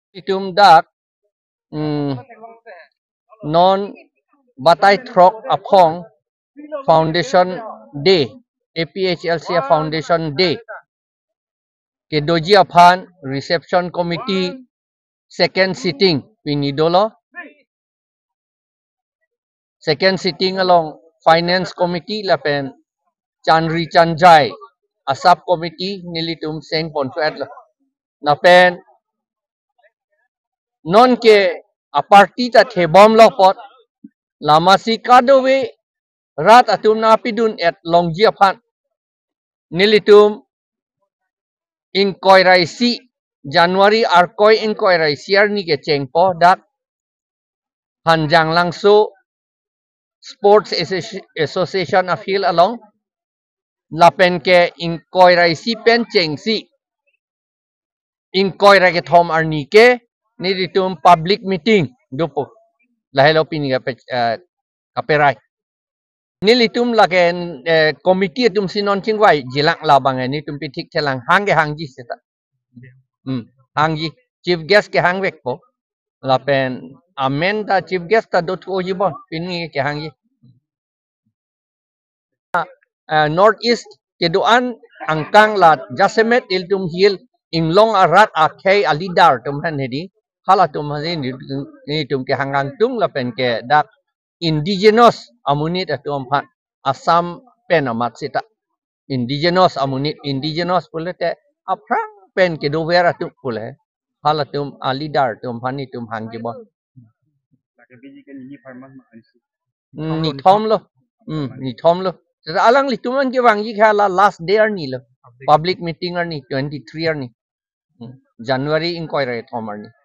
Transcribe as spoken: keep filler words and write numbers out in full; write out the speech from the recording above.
Itum dak non Batai Throk Apong Foundation Day, A P H L C Foundation Day. Kedoji aphan Reception Committee second sitting pinidolo. Second sitting along Finance Committee lapen Chanri Chanjai a subcommittee nilitum seng ponfuat la. Napen non ke a party ta thebom lo pot lama si kadowe rat atum na pidun at longji aphan nilitum inquiry si Januari arkoi inquiry siar ni ke cengpo dak hanjang langso Sports Association afil along lapen ke inquiry si pen cheng si inquiry ke thom arni ke nilitum public meeting dupo lahelo pini kaperai nilitum laken committee tum sinon chingwai jilak labang ni tum pitik telang hangge hangji seta hmm hangji chief guest ke hangwek po lapen amenda chief guest ta dot ko jibon pini ke hangji north east keduan angkang lat jasemet iltum hil inglong arat akhei alidar tum han hedi hala tum hazin ni tum ke hangang tung lapen ke dak indigenous amunit atum phat Assam pen amat sita indigenous amunit indigenous pule te aprang pen ke do vera tu pule hala tum alidar tum hani tum hang jibon ni thom lo hmm ni thom lo alang li tuman ke wangi khala last day ar ni lo public meeting ar ni twenty-three ar ni January inquiry thom ar ni